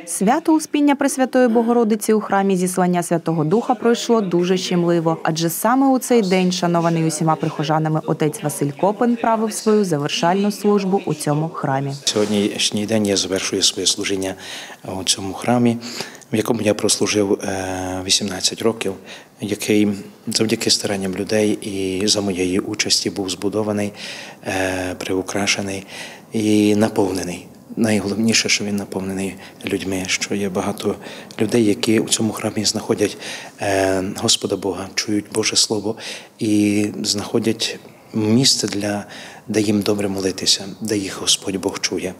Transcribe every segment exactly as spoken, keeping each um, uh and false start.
Свято Успіння Пресвятої Богородиці у храмі Зіслання Святого Духа пройшло дуже щемливо, адже саме у цей день шанований усіма прихожанами отець Василь Копин правив свою завершальну службу у цьому храмі. Сьогоднішній день я завершую своє служіння у цьому храмі, в якому я прослужив вісімнадцять років, який завдяки старанням людей і за моєї участі був збудований, приукрашений і наповнений. Найголовніше, що він наповнений людьми, що є багато людей, які у цьому храмі знаходять Господа Бога, чують Боже Слово і знаходять місце, для, де їм добре молитися, де їх Господь Бог чує.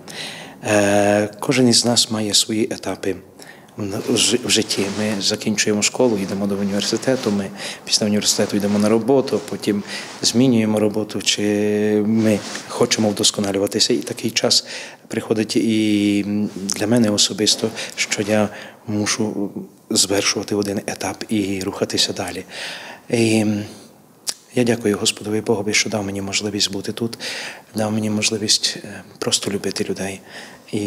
Кожен із нас має свої етапи в житті. Ми закінчуємо школу, йдемо до університету, ми після університету йдемо на роботу, потім змінюємо роботу, чи ми хочемо вдосконалюватися. І такий час приходить і для мене особисто, що я мушу звершувати один етап і рухатися далі. І я дякую Господові Богові, що дав мені можливість бути тут, дав мені можливість просто любити людей. І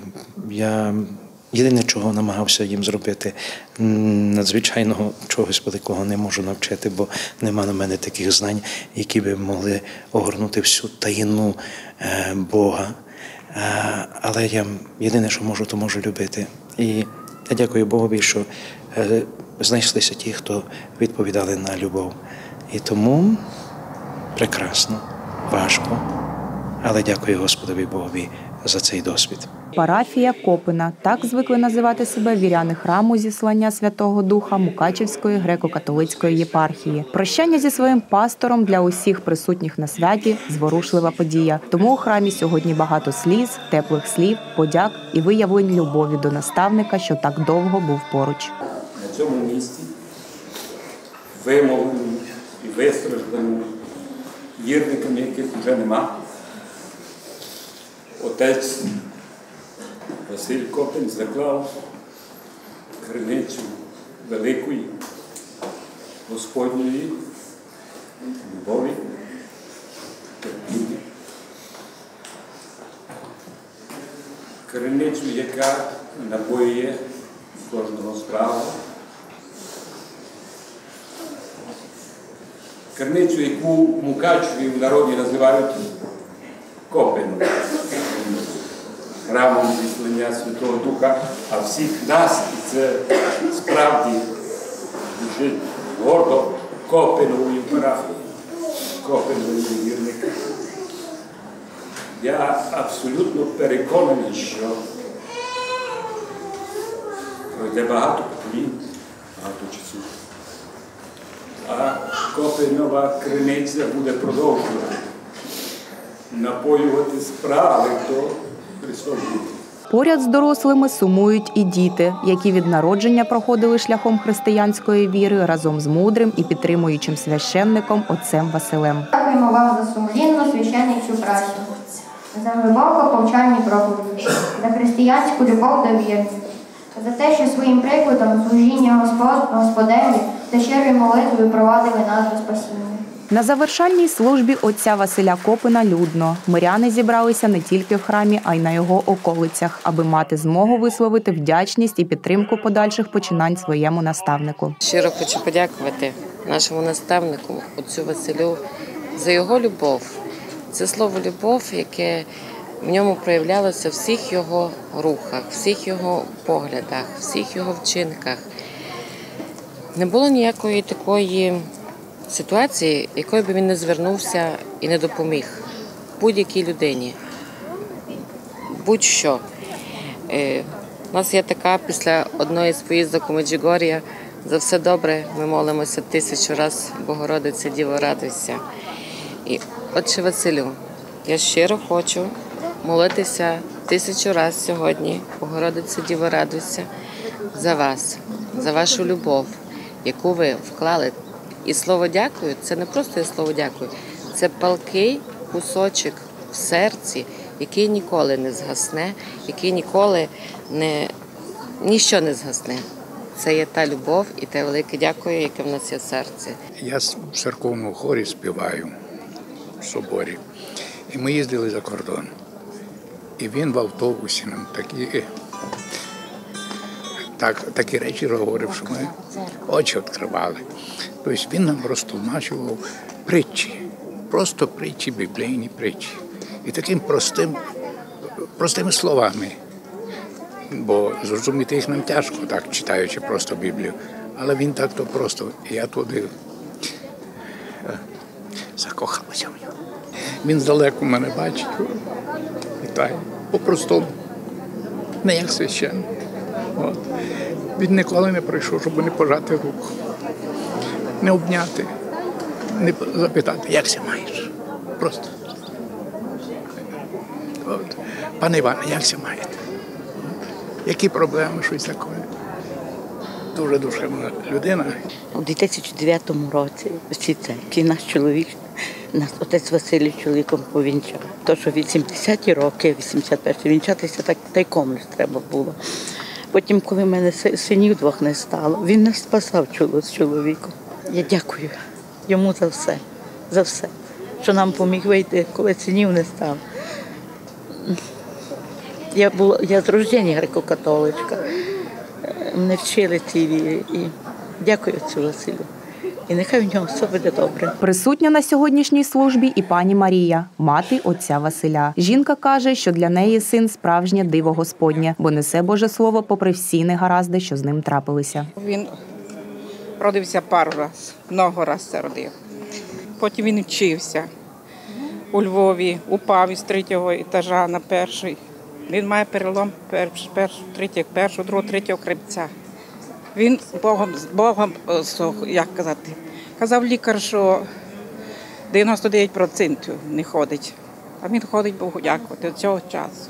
я єдине, чого намагався їм зробити, надзвичайного чогось великого не можу навчити, бо нема на мене таких знань, які би могли огорнути всю таїну Бога. Але я єдине, що можу, то можу любити. І я дякую Богові, що знайшлися ті, хто відповідали на любов. І тому прекрасно, важко, але дякую Господові Богові за цей досвід. Парафія Копина – так звикли називати себе віряни храму Зіслання Святого Духа Мукачівської греко-католицької єпархії. Прощання зі своїм пастором для усіх присутніх на святі – зворушлива подія. Тому у храмі сьогодні багато сліз, теплих слів, подяк і виявлень любові до наставника, що так довго був поруч. На цьому місці вимовленому і вистражданому вірниками, яких вже нема, отець Василь Копин заклав криницю великої Господньої любові, терпіння. Криницю, яка напоює кожного справу. Криницю, яку в Мукачеві в народі називають Копином, храмом Зіслання Святого Духа, а всіх нас, і це справді дуже гордо, Копинової парафії, Копинової вірника. Я абсолютно переконаний, що пройде багато поколінь, багато часу. А Копинова криниця буде продовжувати напоювати справи до Христової. Поряд з дорослими сумують і діти, які від народження проходили шляхом християнської віри разом з мудрим і підтримуючим священником отцем Василем. Дякуємо вам за сумлінну священницю працю, за глибоко повчальні проповіді, за християнську любов до віри, за те, що своїм прикладом служіння Господеві та щирою молитвою провадили нас до спасіння. На завершальній службі отця Василя Копина людно. Миряни зібралися не тільки в храмі, а й на його околицях, аби мати змогу висловити вдячність і підтримку подальших починань своєму наставнику. Щиро хочу подякувати нашому наставнику, отцю Василю, за його любов. Це слово «любов», яке в ньому проявлялося в всіх його рухах, всіх його поглядах, всіх його вчинках. Не було ніякої такої ситуації, якою би він не звернувся і не допоміг будь-якій людині. Будь-що. У нас є така, після одної з поїздок у Меджугор'я, за все добре ми молимося тисячу раз, Богородиця, Діво, радуйся. І, Отче Василю, я щиро хочу молитися тисячу раз сьогодні, Богородиця, Діво, радуйся, за вас, за вашу любов, яку ви вклали. І слово «дякую» – це не просто слово «дякую», це палкий кусочок в серці, який ніколи не згасне, який ніколи не, ніщо не згасне. Це є та любов і те велике дякую, яке в нас є в серці. Я в церковному хорі співаю в соборі. І ми їздили за кордон. І він в автобусі нам такі так, такі речі говорив, що ми очі відкривали. Тобто він нам розтлумачував притчі, просто притчі, біблійні притчі. І таким простим, простими словами. Бо зрозуміти їх нам тяжко, так, читаючи просто Біблію. Але він так то просто, я туди закохався в нього. Він здалеку мене бачить, вітає, по-простому, не як священник. От. Він ніколи не прийшов, щоб не пожати руку, не обняти, не запитати, як ся маєш. Просто. От. Пане Іване, як ся маєте? Які проблеми, щось таке? Дуже душевна людина. У дві тисячі дев'ятому році в цій церкві наш чоловік, наш отець Василій чоловіком повінчав. То, що від сімдесяті роки, вісімдесят перші, вінчатися так тайком не треба було. Потім, коли в мене синів двох не стало, він нас спасав з чоловіком. Я дякую йому за все, за все, що нам поміг вийти, коли синів не стало. Я була, я з рождення греко-католичка. Мене вчили цій вірі. І дякую отцю Василю. І нехай в нього все буде добре. Присутня на сьогоднішній службі і пані Марія, мати отця Василя. Жінка каже, що для неї син – справжнє диво Господнє, бо несе Боже Слово попри всі негаразди, що з ним трапилися. Він родився пару разів, много разів це родив. Потім він вчився у Львові, упав із третього етажа на перший. Він має перелом перш, перш, третє, першого, другого, третього хребця. Він Богом, Богом, як казати, казав лікар, що дев'яносто дев'ять відсотків не ходить. А він ходить, Богу дякувати, до цього часу.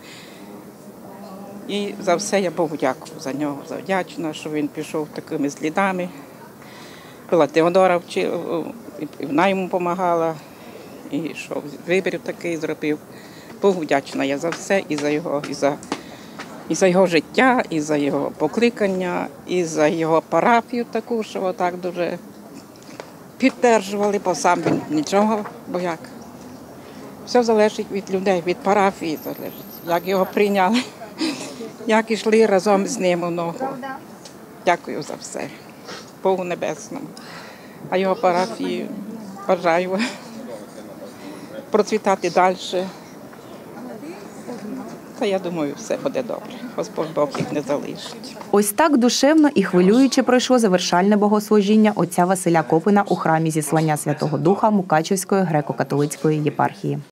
І за все я Богу дякую за нього, завдячна, що він пішов такими слідами. Була Теодора, і вона йому допомагала, і що вибір такий зробив. Богу вдячна я за все, і за його, і за, і за його життя, і за його покликання, і за його парафію таку, що отак дуже підтримували, бо сам він нічого, бо як. Все залежить від людей, від парафії залежить, як його прийняли, як йшли разом з ним у ногу. Дякую за все, Богу Небесному. А його парафії бажаю процвітати далі. Та я думаю, все буде добре. Господь Бог їх не залишить. Ось так душевно і хвилююче пройшло завершальне богослужіння отця Василя Копина у храмі Зіслання Святого Духа Мукачівської греко-католицької єпархії.